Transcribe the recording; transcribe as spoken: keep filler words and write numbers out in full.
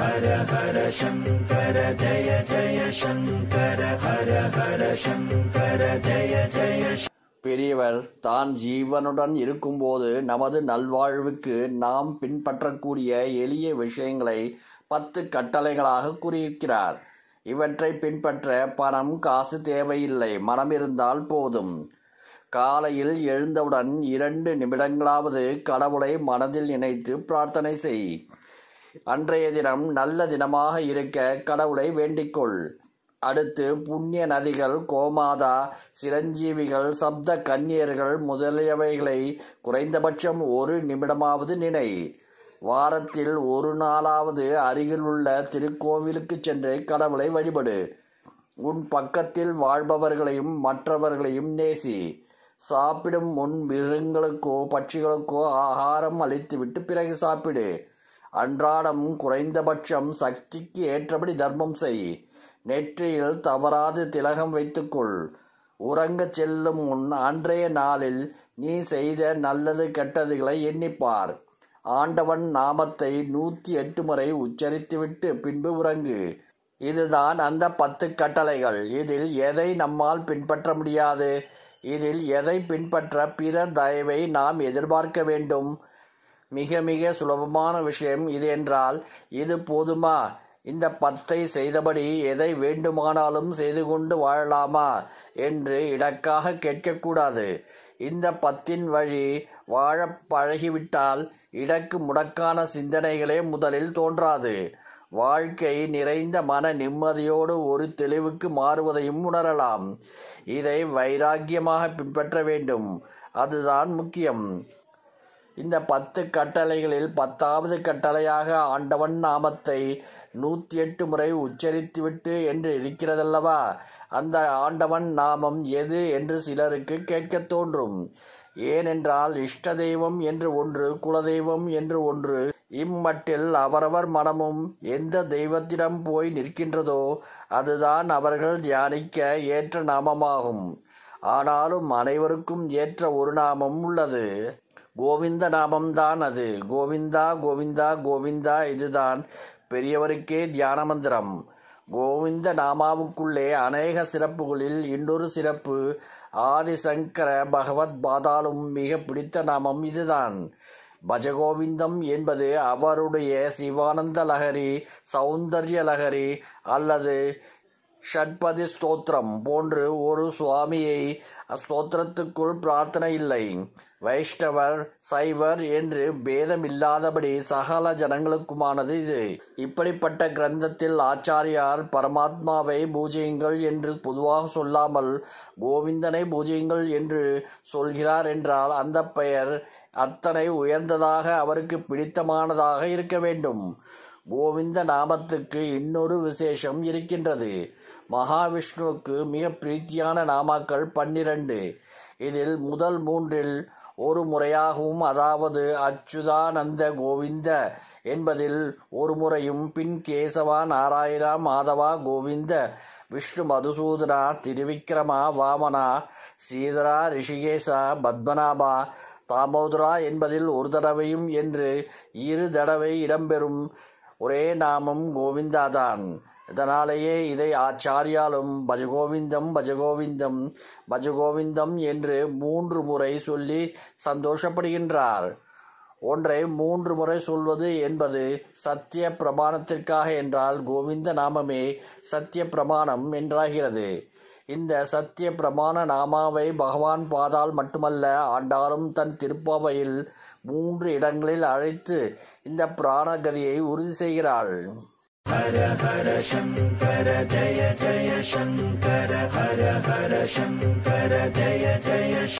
ஹர ஹர சங்கர ஜய ஜய சங்கர ஹர ஹர சங்கர ஜய ஜய. பெரியவர் தான் ஜீவனுடன் இருக்கும்போது நமது நல்வாழ்வுக்கு நாம் பின்பற்றக்கூடிய எளிய விஷயங்களை பத்து கட்டளைகளாக கூறியிருக்கிறார். இவற்றை பின்பற்ற பணம் காசு தேவையில்லை, மனம் இருந்தால் போதும். காலையில் எழுந்தவுடன் இரண்டு நிமிடங்களாவது கடவுளை மனதில் நினைத்து பிரார்த்தனை செய். அன்றைய தினம் நல்ல தினமாக இருக்க கடவுளை வேண்டிக்கொள். அடுத்து புண்ணிய நதிகள், கோமாதா, சிரஞ்சீவிகள், சப்த கன்னியர்கள் முதலியவைகளை குறைந்தபட்சம் ஒரு நிமிடமாவது நினை. வாரத்தில் ஒரு நாளாவது அருகில் உள்ள திருக்கோவிலுக்கு சென்று கடவுளை வழிபடு. உன் பக்கத்தில் வாழ்பவர்களையும் மற்றவர்களையும் நேசி. சாப்பிடும் முன் மிருகங்களுக்கோ பட்சிகளுக்கோ ஆகாரம் அளித்துவிட்டு பிறகு சாப்பிடு. அன்றாடம் குறைந்தபட்சம் சக்திக்கு ஏற்றபடி தர்மம் செய். நெற்றியில் தவறாது திலகம் வைத்துக்கொள். உறங்க செல்லும் முன் அன்றைய நாளில் நீ செய்த நல்லது கெட்டதுகளை எண்ணிப்பார். ஆண்டவன் நாமத்தை நூற்றி எட்டு முறை உச்சரித்துவிட்டு பின்பு உறங்கு. இதுதான் அந்த பத்து கட்டளைகள். இதில் எதை நம்மால் பின்பற்ற முடியாது? இதில் எதை பின்பற்ற பிறர் தயவை நாம் எதிர்பார்க்க வேண்டும்? மிக மிக சுலபமான விஷயம் இது என்றால் இது போதுமா? இந்த பத்தை செய்தபடி எதை வேண்டுமானாலும் செய்து கொண்டு வாழலாமா என்று இடக்காக கேட்கக்கூடாது. இந்த பத்தின் வழி வாழ பழகிவிட்டால் இடக்கு முடக்கான சிந்தனைகளே முதலில் தோன்றாது. வாழ்க்கை நிறைந்த மன நிம்மதியோடு ஒரு தெளிவுக்கு மாறுவதையும் உணரலாம். இதை வைராக்கியமாக பின்பற்ற வேண்டும். அதுதான் முக்கியம். இந்த பத்து கட்டளைகளில் பத்தாவது கட்டளையாக ஆண்டவன் நாமத்தை நூற்றி எட்டு முறை உச்சரித்துவிட்டு என்று இருக்கிறதல்லவா? அந்த ஆண்டவன் நாமம் எது என்று சிலருக்கு கேட்க தோன்றும். ஏனென்றால் இஷ்ட தெய்வம் என்று ஒன்று, குலதெய்வம் என்று ஒன்று, இம்மட்டில் அவரவர் மனமும் எந்த தெய்வத்திடம் போய் நிற்கின்றதோ அதுதான் அவர்கள் தியானிக்க ஏற்ற நாமமாகும். ஆனாலும் அனைவருக்கும் ஏற்ற ஒரு நாமம் உள்ளது. கோவிந்த நாமம்தான் அது. கோவிந்தா கோவிந்தா கோவிந்தா. இதுதான் பெரியவருக்கே தியான மந்திரம். கோவிந்த நாமாவுக்குள்ளே அநேக சிறப்புகளில் இன்னொரு சிறப்பு ஆதிசங்கர பகவத் பாதாலும் மிக பிடித்த நாமம் இதுதான். பஜகோவிந்தம் என்பது அவருடைய சிவானந்த லஹரி, சௌந்தர்ய லஹரி அல்லது ஷட்பதி ஸ்தோத்திரம் போன்று ஒரு சுவாமியை ஸ்தோத்திரத்துக்குள் பிரார்த்தனை இல்லை. வைஷ்ணவர் சைவர் என்று பேதமில்லாதபடி சகல ஜனங்களுக்குமானது இது. இப்படிப்பட்ட கிரந்தத்தில் ஆச்சாரியார் பரமாத்மாவை பூஜையுங்கள் என்று பொதுவாக சொல்லாமல் கோவிந்தனை பூஜையுங்கள் என்று சொல்கிறார் என்றால் அந்த பெயர் அத்தனை உயர்ந்ததாக அவருக்கு பிடித்தமானதாக இருக்க வேண்டும். கோவிந்த நாமத்துக்கு இன்னொரு விசேஷம் இருக்கின்றது. மகாவிஷ்ணுவுக்கு மிக பிரீத்தியான நாமாக்கள் பன்னிரண்டு. இதில் முதல் மூன்றில் ஒரு முறையாகவும், அதாவது அச்சுதானந்த கோவிந்த என்பதில் ஒரு முறையும், பின் கேசவா நாராயணா மாதவா கோவிந்த விஷ்ணு மதுசூதனா திரிவிக்ரமா வாமனா சீதரா ரிஷிகேசா பத்மநாபா தாமோதரா என்பதில் ஒரு தடவையும் என்று இரு தடவை இடம்பெறும் ஒரே நாமம் கோவிந்தாதான். இதனாலேயே இதை ஆச்சாரியாலும் பஜகோவிந்தம் பஜகோவிந்தம் பஜகோவிந்தம் என்று மூன்று முறை சொல்லி சந்தோஷப்படுகின்றார். ஒன்றை மூன்று முறை சொல்வது என்பது சத்திய பிரமாணத்திற்காக என்றால் கோவிந்த நாமமே சத்திய பிரமாணம் என்றாகிறது. இந்த சத்திய பிரமாண நாமாவை பகவான் பாதால் மட்டுமல்ல ஆண்டாலும் தன் திருப்பாவையில் மூன்று இடங்களில் அழைத்து இந்த பிராணகதியை உறுதி செய்கிறாள். ஹர ஹர சங்கர ஜய ஜய சங்கர ஹர ஹர சங்கர ஜய ஜய